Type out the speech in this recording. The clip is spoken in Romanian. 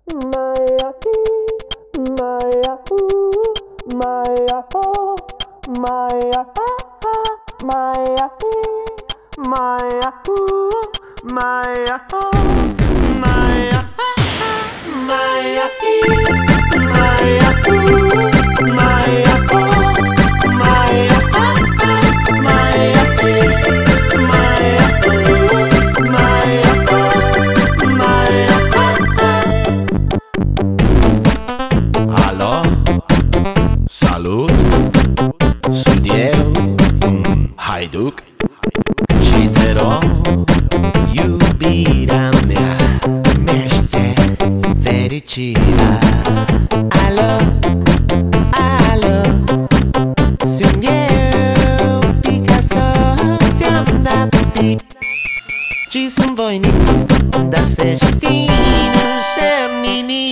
Maya, Maya, Maya, Maya, Maya, Maya, Maya, Maya, Alo, salut, sunt eu, un haiduc și te rog, iubirea mea, mește fericirea. Alo, alo, sunt eu, Picasso, ți-am dat un pic și sunt voinic, dar să știi, nu sunt nimic.